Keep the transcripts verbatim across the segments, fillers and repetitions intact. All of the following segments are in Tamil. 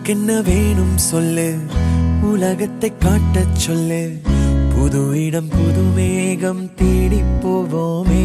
உனக்கென்ன வேணும் சொல்லு, உலகத்தை காட்டச் சொல்லு. புது இடம் புது மேகம் தேடி போவோமே.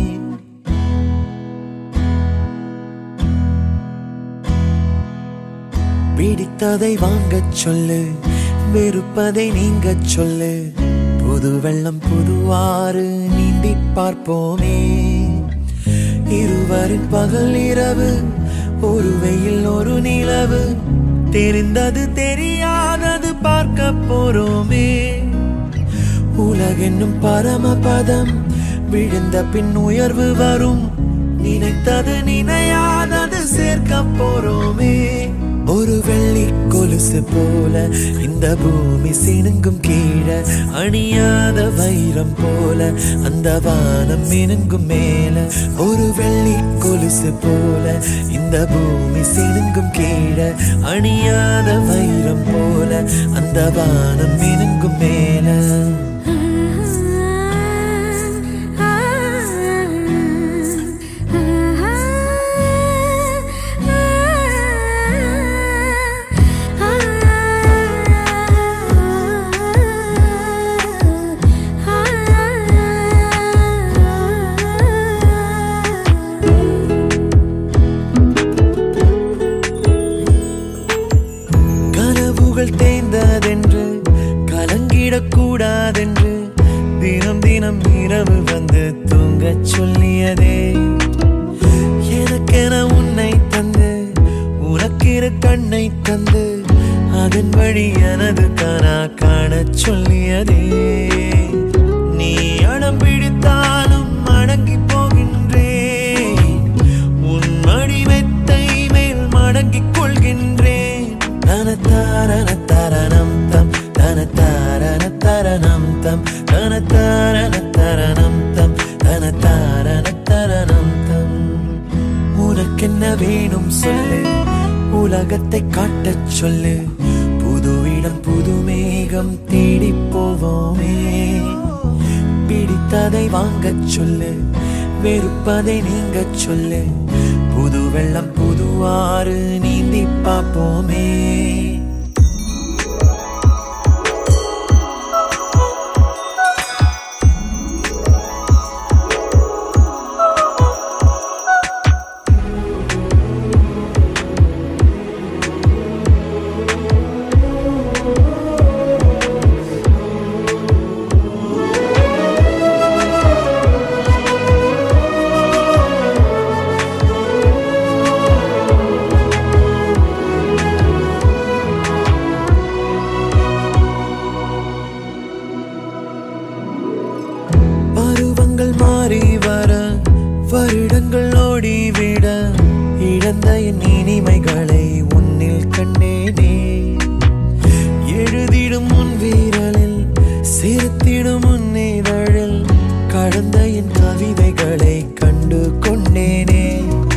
பிடித்ததை வாங்கச் சொல்லு, வெறுப்பதை நீங்கச் சொல்லு. புது வெள்ளம் புதுவாறு நீந்தி பார்ப்போமே. இருவரின் பகல் இரவு, ஒரு வெயில் ஒரு நிலவு. தெரிந்தது தெரியாதது பார்க்க போறோமே. உலகென்னும் பரமபதம், விழுந்த பின் உயர்வு வரும். நினைத்தது நினையாதது சேர்க்க போறோமே. ஒரு வெள்ளி கொலுசு போல இந்த பூமி சினுங்கும் கீழே, அணியாத வைரம் போல அந்த வானம் மினுங்கும் மேல. ஒரு வெள்ளி கொலுசு போல இந்த பூமி சினுங்கும் கீழே, அணியாத வைரம் போல அந்த வானம் மினுங்கும் மேல. தேய்ந்ததென்று கலங்கிடக்கூடாதென்று தினம் தினம் இரவு வந்து தூங்கச் சொல்லியதே. எனக்கென உன்னை தந்து உனக்கிற கண்ணை தந்து அதன் வழி எனது கனா காணச் சொல்லியதே. நீ அடம் பிடித்தாலும் அடங்கி போகின்றேன், உன் மடி மெத்தை மேல் மடங்கிக் கொள்கின்றேன். தனத்தாரண தரணம் தம் தனத்தாரண தரணம் தம் தனத்தாரண தரணம் தம் தனத்தாரண தரணம் தம். உனக்கென்ன வேணும் சொல்லு, உலகத்தை காட்டச் சொல்லு. புது இடம் புது மேகம் தேடி போவோமே. பிடித்ததை வாங்கச் சொல்லு, வெறுப்பதை நீங்கச் சொல்லு. புது வெள்ளம் புதுவாறு நீந்தி பார்ப்போமே. மாறி வர வருடங்கள் ஓடிவிட, இழந்த என் இனிமைகளை உன்னில் கண்டேனே. எழுதிடும் உன் வீரலில் சிரித்திடும் உன் இதழில் கடந்த என் கவிதைகளை கண்டு கொண்டேனே.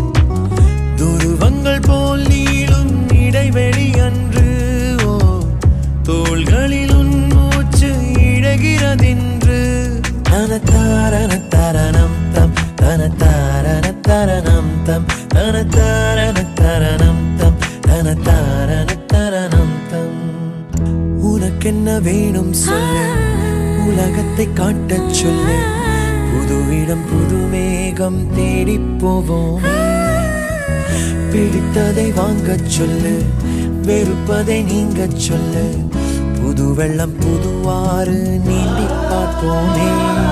துருவங்கள் போல் நீளும் இடைவெளி அன்று, ஓ தோள்களில் உன் மூச்சு இழகிறதென்று. தனத்தாரண தரணம் தம் தனத்தாரண தரணம் தம் தனத்தாரண தரணம் தம் தனத்தாரண தரணம் தம். உனக்கென்ன வேணும் சொல்லு, உலகத்தை காட்டச் சொல்லு. புது இடம் புது மேகம் தேடி போவோம். பிடித்ததை வாங்கச் சொல்லு, வெறுப்பதை நீங்கச் சொல்லு. புது வெள்ளம் புதுவாறு நீந்தி பார்ப்போமே.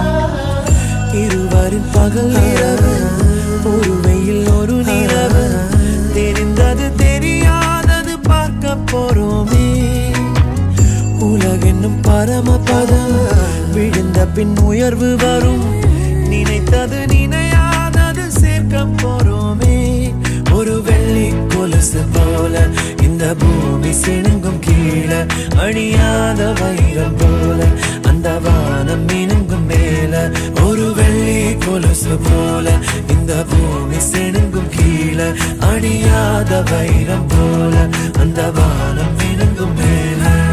இருவரின் பகல் இரவு, ஒரு வெயில் ஒரு நிலவு. தெரிந்தது தெரியாதது பார்க்க போறோமே. உலகென்னும் பரமபதம், விழுந்த பின் உயர்வு வரும். நினைத்தது நினையாதது சேர்க்க போறோமே. ஒரு வெள்ளி கொலுசு போல இந்த பூமி சினுங்கும் கீழே, அணியாத வைரம் போல அந்த வானம் மினுங்கும் மேல. ஒரு வெள்ளி கொலுசு போல இந்த பூமி சினுங்கும் கீழே, அணியாத வைரம் போல அந்த வானம் மினுங்கும் மேல.